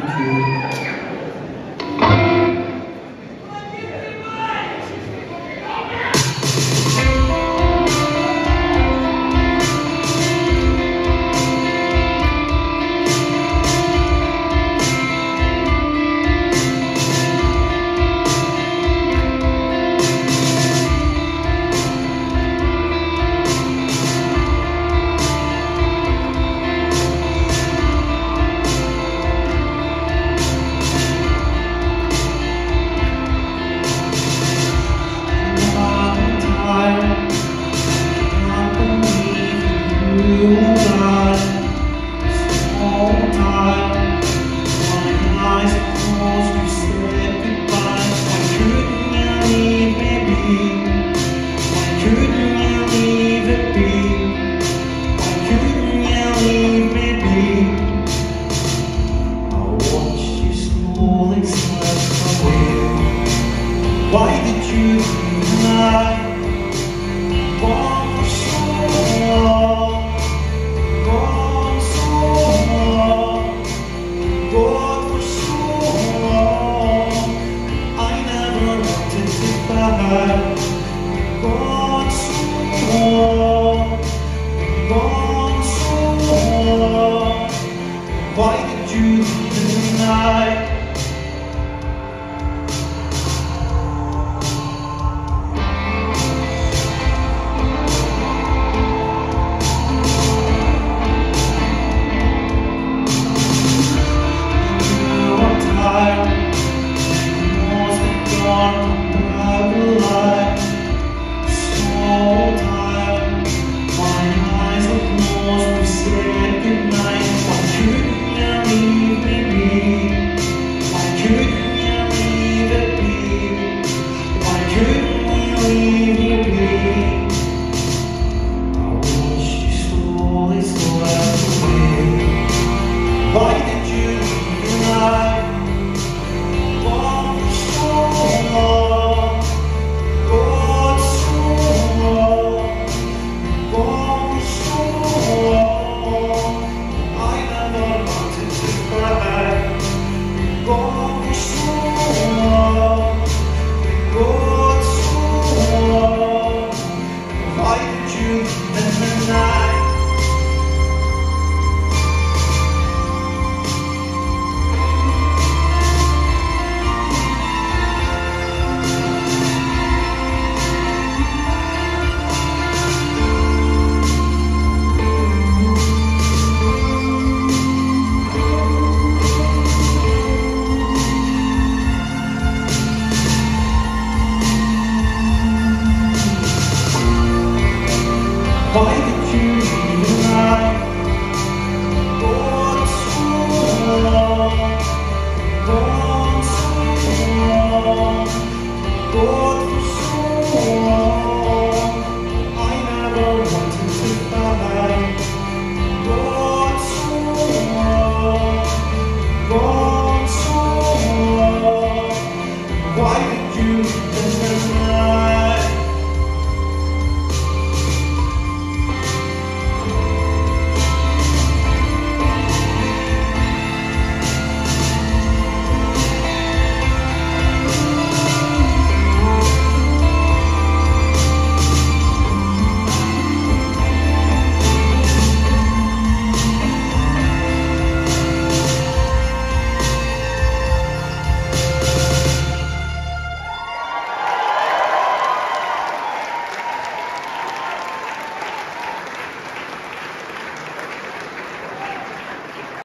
Why did you deny? Gone so long, gone so long, gone for so long. I never wanted to back. Gone so long, gone so long. Why did you deny? Why did you lie? Gone so long, gone so long, gone so long. I never wanted to cry. Gone so long, gone so long. Why did you deny? Why did you lie? Gone so long, gone so long, gone for so long. I never wanted to die. Gone so long, gone so long. Why did you